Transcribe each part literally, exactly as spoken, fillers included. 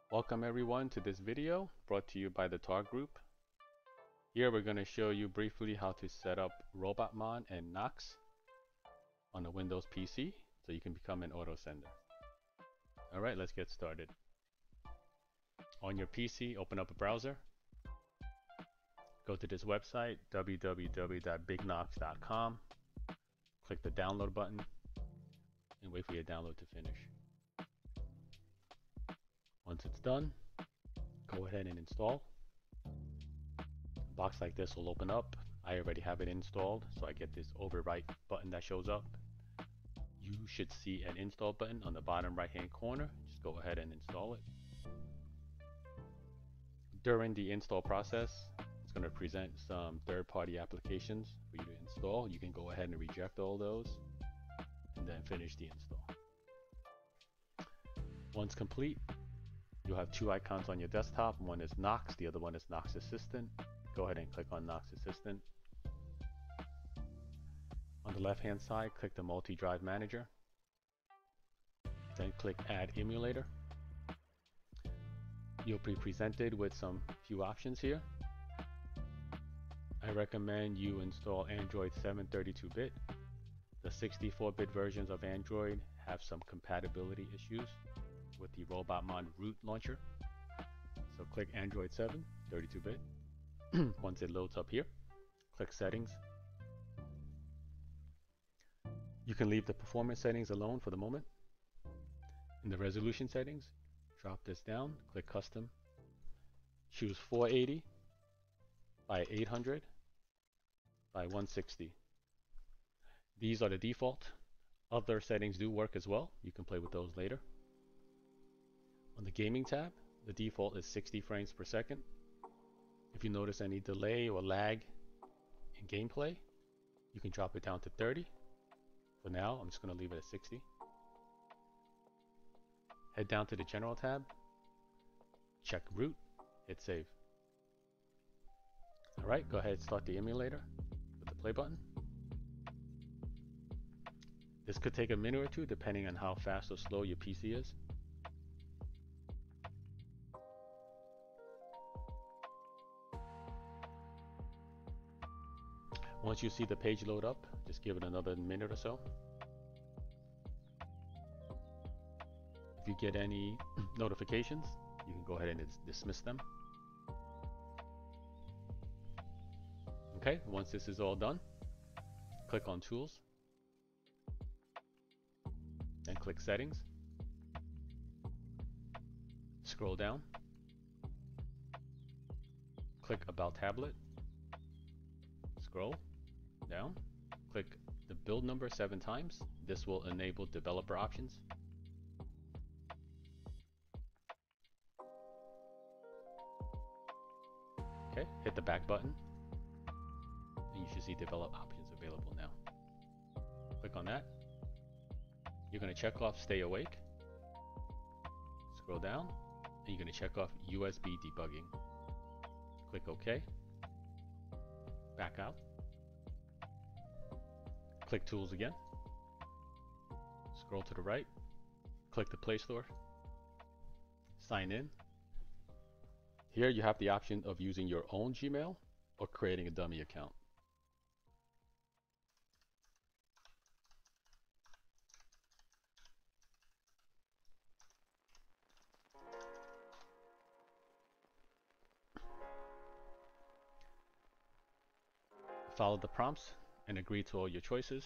Welcome everyone to this video brought to you by the T A R group. Here we're going to show you briefly how to set up Robotmon and Nox on a Windows P C so you can become an autosender. Alright, let's get started. On your P C, open up a browser. Go to this website, w w w dot big nox dot com. Click the download button and wait for your download to finish. Once it's done, go ahead and install. A box like this will open up. I already have it installed, so I get this overwrite button that shows up. You should see an install button on the bottom right hand corner. Just go ahead and install it. During the install process, it's going to present some third-party applications for you to install. You can go ahead and reject all those and then finish the install. Once complete, you'll have two icons on your desktop. One is Nox, the other one is Nox Assistant. Go ahead and click on Nox Assistant. On the left hand side, click the multi-drive manager. Then click Add Emulator. You'll be presented with some few options here. I recommend you install Android seven thirty-two bit. The sixty-four bit versions of Android have some compatibility issues with the Robotmon root launcher. So click Android seven thirty-two bit. Once it loads up here, click Settings. You can leave the performance settings alone for the moment. In the resolution settings, drop this down, click Custom. Choose four eighty by eight hundred by one sixty. These are the default. Other settings do work as well. You can play with those later. On the gaming tab, the default is sixty frames per second. If you notice any delay or lag in gameplay, you can drop it down to thirty. For now, I'm just going to leave it at sixty. Head down to the general tab, check root, hit save. Alright, go ahead and start the emulator with the play button. This could take a minute or two depending on how fast or slow your P C is. Once you see the page load up, just give it another minute or so. If you get any notifications, you can go ahead and dis dismiss them. Okay, once this is all done, click on Tools, then click Settings. Scroll down, click About Tablet, scroll down, click the build number seven times. This will enable developer options. Okay, hit the back button and you should see develop options available now. Click on that. You're going to check off stay awake. Scroll down and you're going to check off U S B debugging. Click OK. Back out. Click Tools again. Scroll to the right. Click the Play Store. Sign in. Here you have the option of using your own Gmail or creating a dummy account. Follow the prompts and agree to all your choices.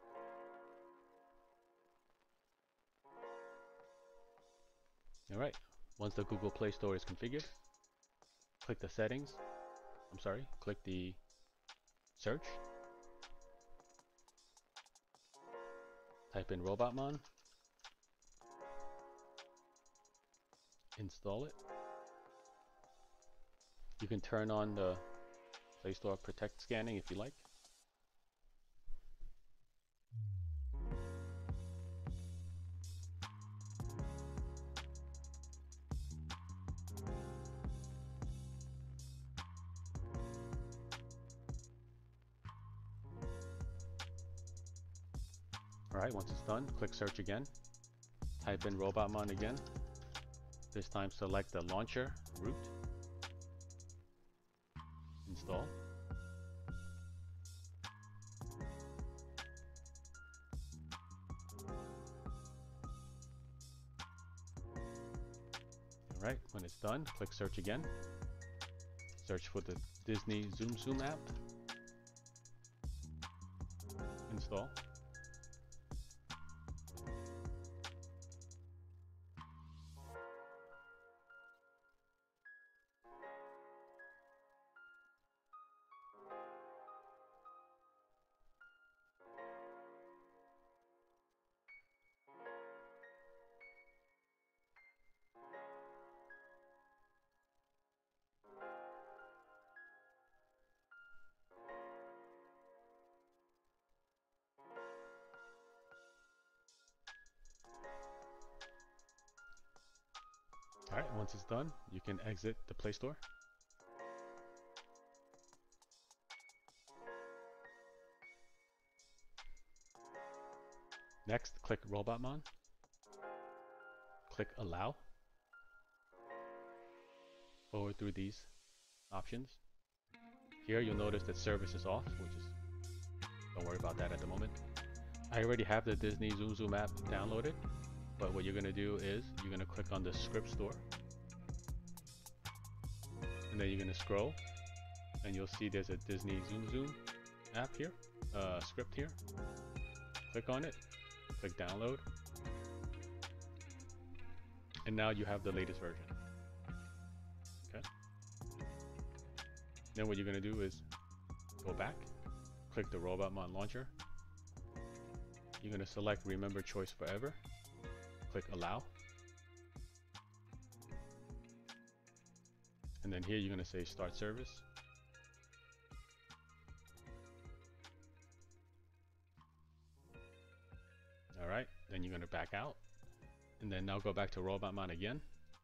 Alright, once the Google Play Store is configured, click the settings, I'm sorry, click the search, type in Robotmon, install it. You can turn on the Play Store Protect scanning if you like. Alright, once it's done, click search again. Type in Robotmon again. This time select the launcher root, install. Alright, when it's done, click search again. Search for the Disney Tsum Tsum app. Install. Alright, once it's done, you can exit the Play Store. Next, click Robotmon. Click Allow. Forward through these options. Here you'll notice that service is off, which is, don't worry about that at the moment. I already have the Disney Tsum Tsum app downloaded, but what you're going to do is you're going to click on the script store, and then you're going to scroll, and you'll see there's a Disney Tsum Tsum app here, uh, script here. Click on it, click download, and now you have the latest version. Okay. Then what you're going to do is go back, click the Robotmon launcher. You're going to select Remember Choice Forever. Click Allow. And then here you're going to say Start Service. Alright, then you're going to back out. And then now go back to Robotmon again.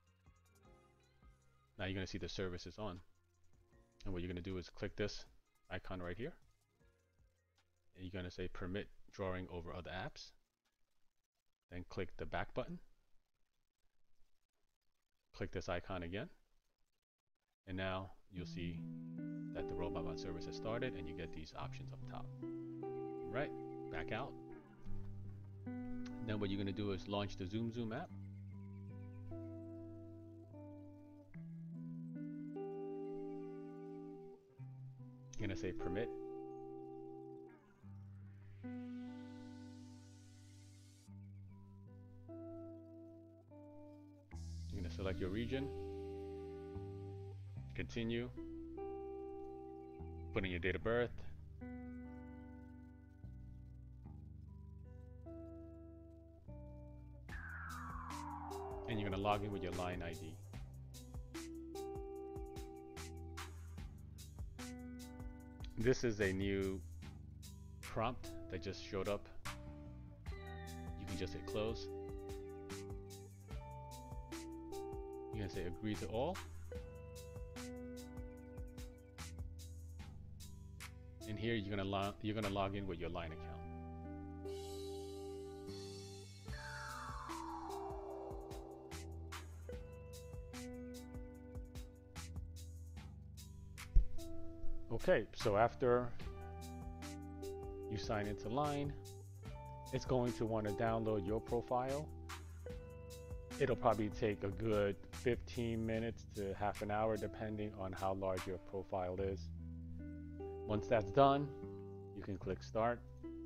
Now you're going to see the service is on. And what you're going to do is click this icon right here. And you're going to say Permit Drawing over other apps. Then click the back button. Click this icon again. And now you'll see that the Robotmon service has started and you get these options up top. Right, back out. Then what you're going to do is launch the Tsum Tsum app. You're going to say Permit. You're going to select your region, continue, put in your date of birth, and you're going to log in with your line I D. This is a new prompt that just showed up. You can just hit close. You're going to say agree to all. And here you're going to log you're going to log in with your line account. Okay, so after you sign into Line, it's going to want to download your profile. It'll probably take a good fifteen minutes to half an hour depending on how large your profile is. Once that's done, you can click Start.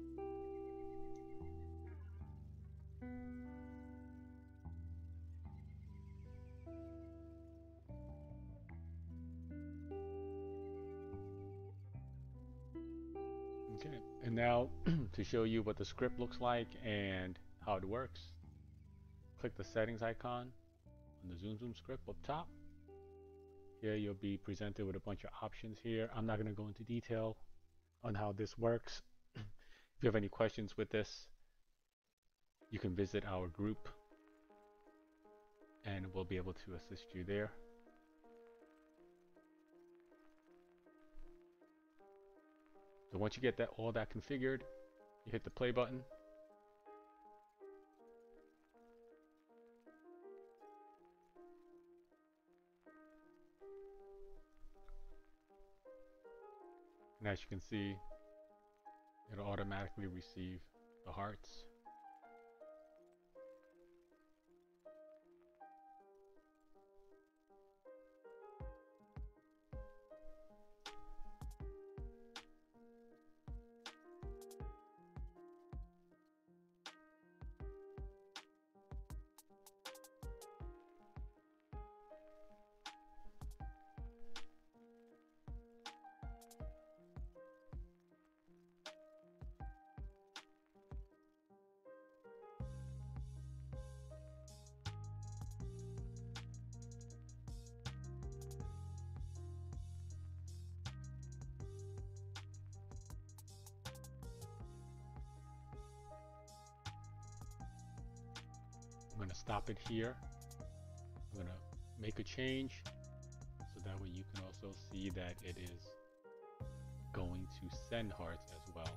Okay, and now to show you what the script looks like and how it works, click the settings icon on the Tsum Tsum script up top. Here you'll be presented with a bunch of options here. I'm not going to go into detail on how this works. If you have any questions with this, you can visit our group and we'll be able to assist you there. So once you get that all that configured, you hit the play button. And as you can see, it'll automatically receive the hearts. I'm going to stop it here. I'm going to make a change so that way you can also see that it is going to send hearts as well.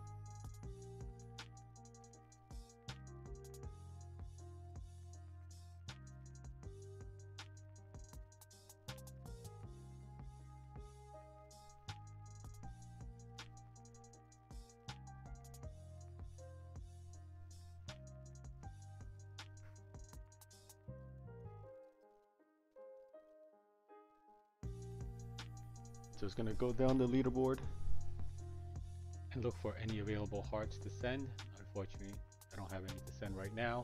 So it's going to go down the leaderboard and look for any available hearts to send. Unfortunately, I don't have any to send right now,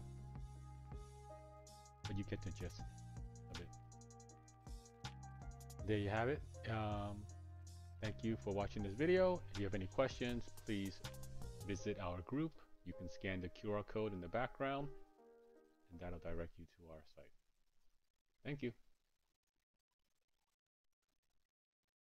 but you get the gist of it. There you have it. Um, thank you for watching this video. If you have any questions, please visit our group. You can scan the Q R code in the background, and that'll direct you to our site. Thank you.